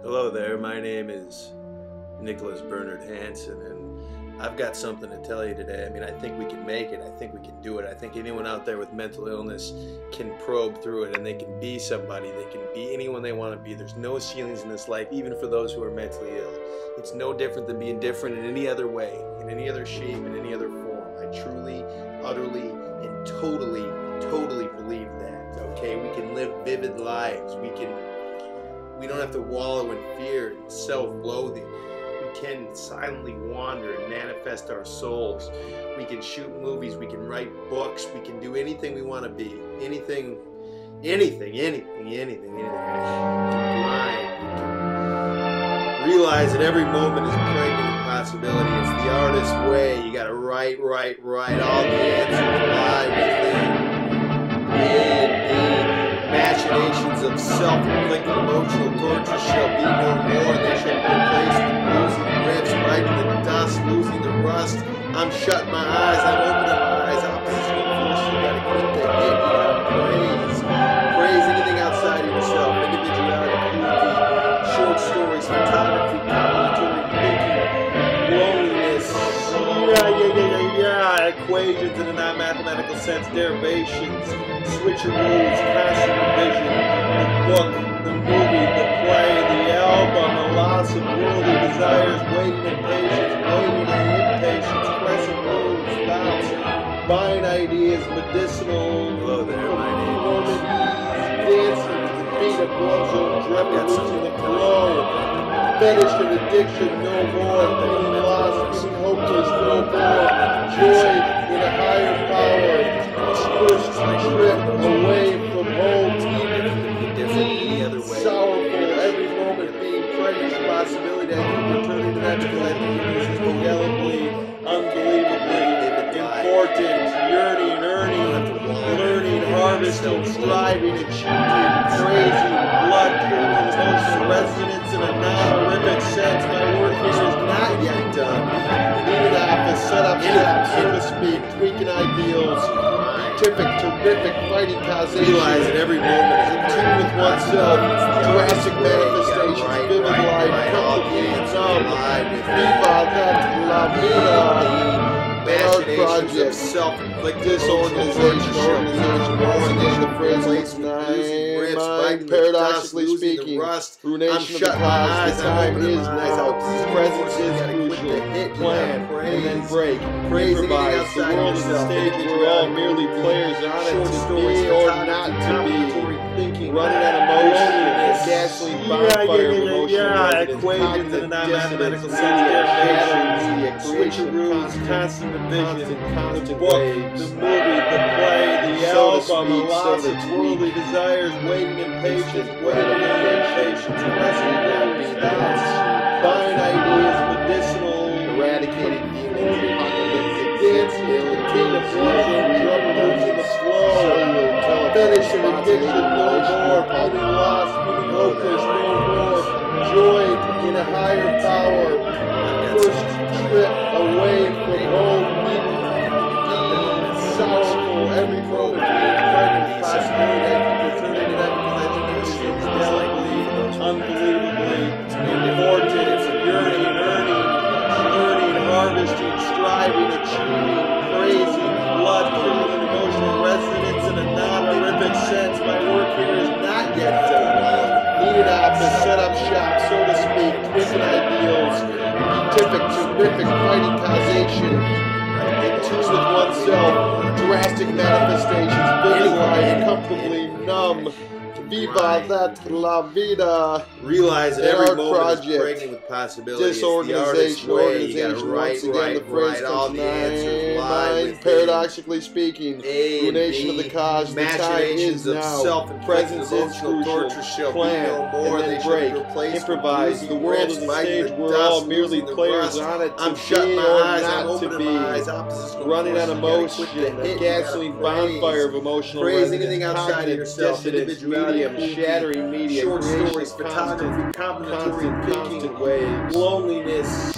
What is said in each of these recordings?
Hello there, my name is Nicholas Bernard Hansen, and I've got something to tell you today. I mean, I think we can make it. I think we can do it. I think anyone out there with mental illness can probe through it, and they can be somebody. They can be anyone they want to be. There's no ceilings in this life, even for those who are mentally ill. It's no different than being different in any other way, in any other shape, in any other form. I truly, utterly, and totally believe that, okay? We can live vivid lives. We don't have to wallow in fear and self-loathing. We can silently wander and manifest our souls. We can shoot movies. We can write books. We can do anything we want to be. Anything. We can grind. We can realize that every moment is pregnant with possibility. It's the artist's way. You got to write. All the answers lie within. Machinations of self-inflicted emotional torture shall be no more. They shall be replaced with losing grips, biting the dust, losing the rust. I'm shutting my eyes, I'm opening my eyes. Oppositional force, you gotta keep the hit, you gotta praise anything outside of yourself. Individuality, cruelty, short stories, photography, commentary, thinking, loneliness, equations in a non-mathematical sense, derivations, switcheroos, constant revision, the book, the movie, the play, the album, the loss of worldly desires, waiting and impatience, pressing moves, doubts, buying ideas, medicinal, dancing to the beat of blood, losing the flow, fetish and addiction, no more, feeling lost, feeling hopeless, no more, joy in a higher power, first trip away from home, even sorrowful, every moment being pregnant, the possibility that you return to that because this is indelibly, unbelievably important, yearning, learning, harvesting, striving, achieving, praising, blood curdling, emotional resonance in a non-horrific sense. My work here is not yet done. Needed office, set up shop, so to speak, tweaking ideals, terrific, fighting causation. Realize that every moment is in tune with oneself, drastic manifestations, vivid life, complicated, viva la vida. Machinations of self-inflicted disorganization, the phrase paradoxically speaking, ruination of the cause, the time is now, presence is crucial, plan, and then break, improvise, the world is a stage where we're all merely players on it, to be or not to be, running on emotion, gasoline bonfire of emotion, equations in a non-mathematical sense, switcheroos, constant revision, the book, the movie, the play, the album, the loss of worldly desires, waiting in patience, pressing doubts, buying ideas, medicinal, eradicating demons, dancing, the king of blood, losing the flow, fetish and addiction, no more, feeling lost, feeling hopeless, no more, joy in a higher power, first trip away from home, sorrowful, every moment being pregnant, possibility that you return to that because indelibly, unbelievably important, yearning, harvesting, striving, achieving, praising, blood, curdling, emotional resonance in a non-horrific sense. My work here is not yet done. Needed office, set up shop, so to speak, twisted ideals, terrific, fighting causation, in tune with oneself, drastic manifestations, vivid life, comfortably numb, viva la vida. Realize that every moment is pregnant with possibilities. Disorganization, organization, once again the phrase comes to mind, paradoxically speaking, ruination of the cause, the time is now, presence is crucial, plan, and then break, improvise, the world is a stage we're all merely players on it, to be or not to be, running on emotion, a gasoline bonfire of emotional resonance, cognitive dissonance, shattering media, short stories, photography, constant waves, loneliness,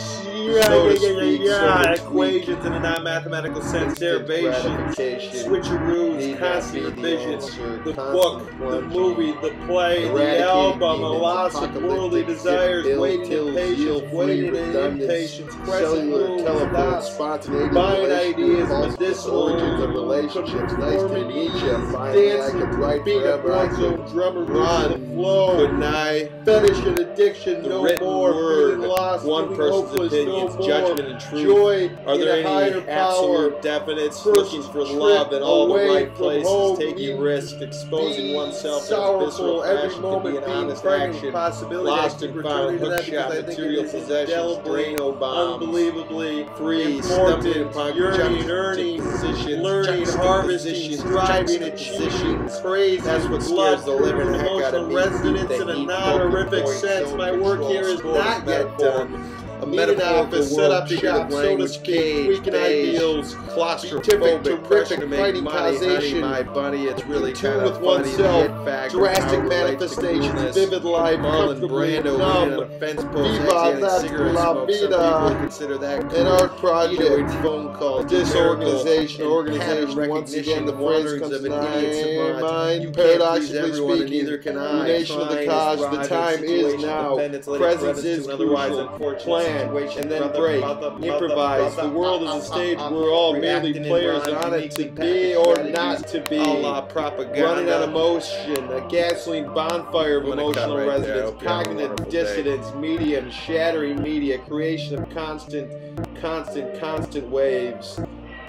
equations in a non-mathematical sense, derivations, switcheroos, constant revisions, the book, the movie, the play, the album, a loss of worldly desires, waiting in patience, waiting in impatience, pressing moves, thoughts, buying ideas, medicinal origins of relationships, nice to meet you, dancing, being a one-zone drummer, run, flow, good night, fetish and addiction, the no written more, word, lost, one person's hopeless, opinions, no judgment more, and truth. joy Are there in a any higher absolute power, definites, first looking for trip love in all the away right from places, home, taking risks, exposing be oneself in sorrowful visceral every fashion to be moment, an being honest pregnant, action, possibility lost I and keep found, returning to that hookshot, because I think material it is possessions, indelibly, Drano bombs, unbelievably free, important, stumbling upon yearning, earning, juxtapositions, learning, harvesting, striving, achieving, crazy, that's what blood scares the living curdling, heck out of emotional me. resonance in a non-horrific sense. My work here is not yet done. A Need an metaphorical office set world, up shop, so to language, speak, cage, tweaking beige, ideals, claustrophobic, pressure to make fighting money, honey, causation, my bunny, it's really in tune kind with of funny, the oneself, it factor, drastic how it relates to manifestations, coolness. vivid life, Marlon comfortably Brando numb, leaning on a fence post, viva exhaling that's cigarette la smoke, some vida, people consider that cool. an art project, Eating phone calls, disorganization, and organization, pattern once again recognition, the the phrase wanderings comes of to an idiot savant. mind, You can't please paradoxically everyone, and speaking, neither can I. ruination of the Trying cause, is the thriving, time is situation now, dependence, letting presence credence is to an otherwise crucial, unfortunate plan, situation, and then brother, break, brother, improvise, the world is a stage we're all merely reacting in players rhymes, on it to uniquely be packaged or strategies, not to be, a la propaganda, running on emotion, a gasoline bonfire of I'm gonna cut emotional right there. I resonance, hope you have a cognitive wonderful day. dissonance, medium, shattering media, creation of constant waves,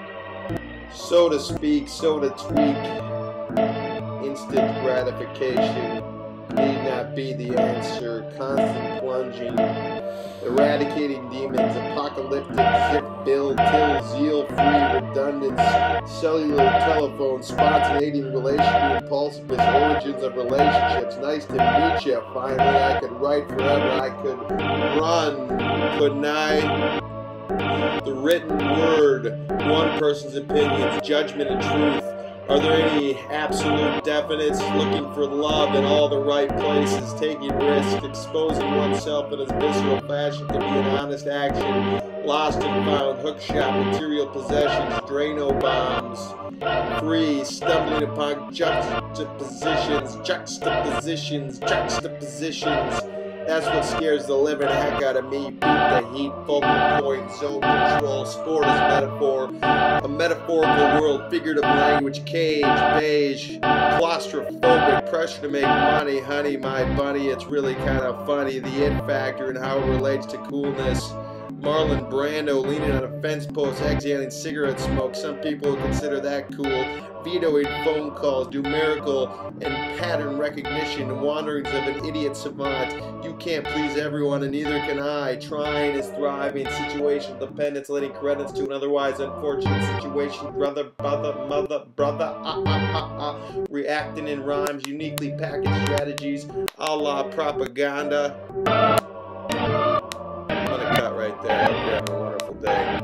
so to speak, so to tweak, instant gratification need not be the answer, constant plunging, eradicating demons, apocalyptic, zip, bill, till, zeal-free, redundant, cellular telephone, spontaneity, relation, impulsiveness, origins of relationships, nice to meet you, finally I could write forever, I could run, could night, the written word, one person's opinions, judgment and truth. Are there any absolute definites, looking for love in all the right places, taking risks, exposing oneself in a visceral fashion to be an honest action, lost and found, hookshot, material possessions, Drano bombs, free, stumbling upon juxtapositions, that's what scares the living heck out of me. Beat the heat, focal point, zone control, sport is metaphor, a metaphorical world, figurative language, cage, beige, claustrophobic, pressure to make money, honey, my bunny, it's really kind of funny, the it factor and how it relates to coolness. Marlon Brando leaning on a fence post, exhaling cigarette smoke. Some people would consider that cool. Vetoing phone calls, numerical and pattern recognition, wanderings of an idiot savant. You can't please everyone, and neither can I. Trying is thriving, situational dependence, letting credence to an otherwise unfortunate situation. Brother, reacting in rhymes, uniquely packaged strategies, a la propaganda. I'm gonna cut right there. I hope you have a wonderful day.